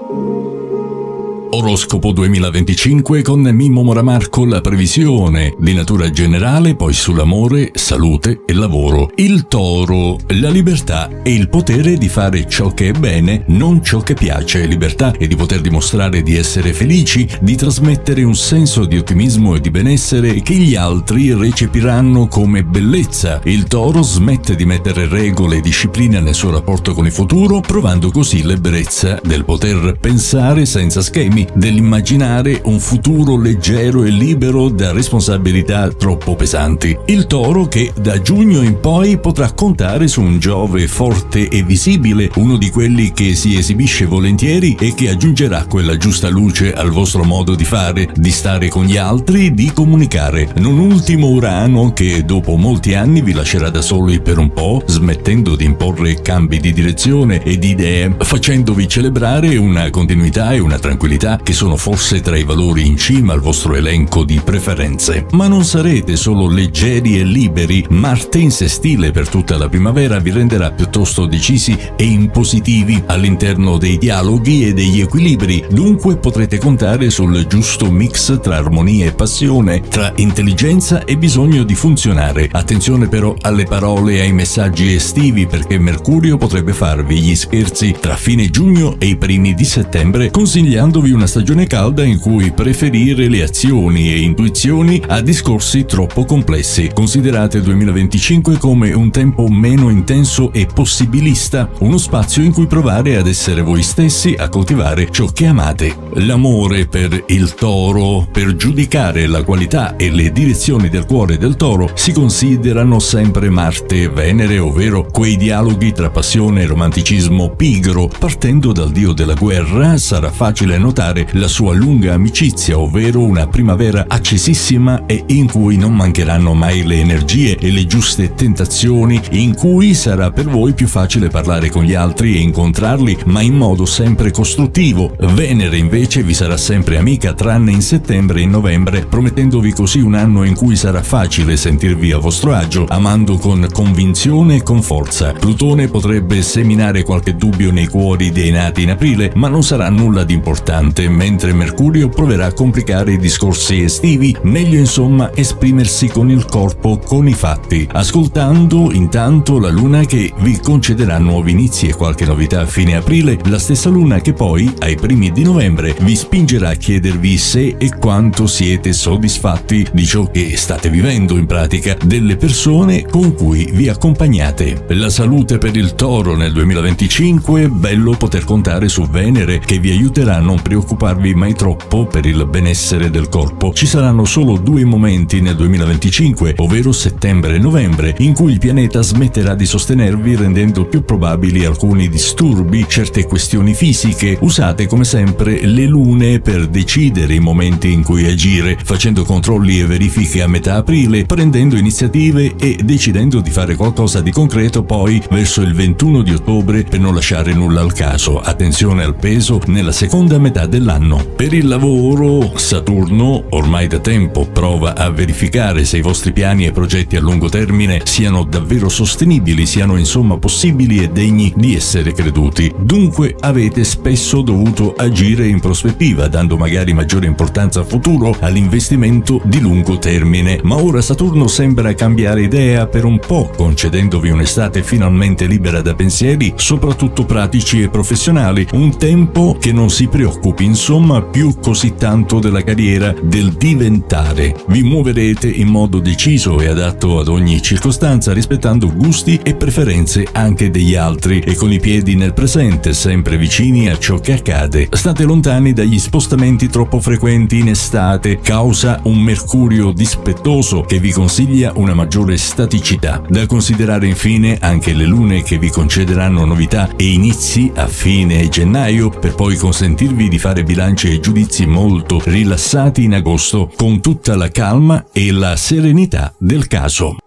Oroscopo 2025 con Mimmo Moramarco, la previsione di natura generale, poi sull'amore, salute e lavoro. Il Toro, la libertà e il potere di fare ciò che è bene, non ciò che piace. Libertà e di poter dimostrare di essere felici, di trasmettere un senso di ottimismo e di benessere che gli altri recepiranno come bellezza. Il Toro smette di mettere regole e disciplina nel suo rapporto con il futuro, provando così l'ebbrezza del poter pensare senza schemi, dell'immaginare un futuro leggero e libero da responsabilità troppo pesanti. Il Toro che da giugno in poi potrà contare su un Giove forte e visibile, uno di quelli che si esibisce volentieri e che aggiungerà quella giusta luce al vostro modo di fare, di stare con gli altri, di comunicare. Non ultimo Urano che dopo molti anni vi lascerà da soli per un po', smettendo di imporre cambi di direzione e di idee, facendovi celebrare una continuità e una tranquillità che sono forse tra i valori in cima al vostro elenco di preferenze. Ma non sarete solo leggeri e liberi. Marte in sestile per tutta la primavera vi renderà piuttosto decisi e impositivi all'interno dei dialoghi e degli equilibri. Dunque potrete contare sul giusto mix tra armonia e passione, tra intelligenza e bisogno di funzionare. Attenzione però alle parole e ai messaggi estivi, perché Mercurio potrebbe farvi gli scherzi tra fine giugno e i primi di settembre, consigliandovi una stagione calda in cui preferire le azioni e intuizioni a discorsi troppo complessi. Considerate il 2025 come un tempo meno intenso e possibilista, uno spazio in cui provare ad essere voi stessi, a coltivare ciò che amate. L'amore per il Toro. Per giudicare la qualità e le direzioni del cuore del Toro si considerano sempre Marte e Venere, ovvero quei dialoghi tra passione e romanticismo pigro. Partendo dal dio della guerra sarà facile notare la sua lunga amicizia, ovvero una primavera accesissima e in cui non mancheranno mai le energie e le giuste tentazioni, in cui sarà per voi più facile parlare con gli altri e incontrarli, ma in modo sempre costruttivo. Venere invece vi sarà sempre amica, tranne in settembre e in novembre, promettendovi così un anno in cui sarà facile sentirvi a vostro agio, amando con convinzione e con forza. Plutone potrebbe seminare qualche dubbio nei cuori dei nati in aprile, ma non sarà nulla di importante, mentre Mercurio proverà a complicare i discorsi estivi. Meglio insomma esprimersi con il corpo, con i fatti, ascoltando intanto la Luna che vi concederà nuovi inizi e qualche novità a fine aprile, la stessa Luna che poi, ai primi di novembre, vi spingerà a chiedervi se e quanto siete soddisfatti di ciò che state vivendo, in pratica, delle persone con cui vi accompagnate. La salute per il Toro nel 2025, bello poter contare su Venere che vi aiuterà a non preoccuparvi mai troppo per il benessere del corpo. Ci saranno solo due momenti nel 2025, ovvero settembre e novembre, in cui il pianeta smetterà di sostenervi, rendendo più probabili alcuni disturbi, certe questioni fisiche. Usate come sempre le lune per decidere i momenti in cui agire, facendo controlli e verifiche a metà aprile, prendendo iniziative e decidendo di fare qualcosa di concreto poi verso il 21 di ottobre per non lasciare nulla al caso. Attenzione al peso nella seconda metà dell'anno. Per il lavoro, Saturno ormai da tempo prova a verificare se i vostri piani e progetti a lungo termine siano davvero sostenibili, siano insomma possibili e degni di essere creduti. Dunque avete spesso dovuto agire in prospettiva, dando magari maggiore importanza al futuro, all'investimento di lungo termine. Ma ora Saturno sembra cambiare idea per un po', concedendovi un'estate finalmente libera da pensieri, soprattutto pratici e professionali, un tempo che non si preoccupi insomma più così tanto della carriera, del diventare. Vi muoverete in modo deciso e adatto ad ogni circostanza, rispettando gusti e preferenze anche degli altri e con i piedi nel presente, sempre vicini a ciò che accade. State lontani dagli spostamenti troppo frequenti in estate, causa un Mercurio dispettoso che vi consiglia una maggiore staticità. Da considerare infine anche le lune che vi concederanno novità e inizi a fine gennaio, per poi consentirvi di fare bilanci e giudizi molto rilassati in agosto, con tutta la calma e la serenità del caso.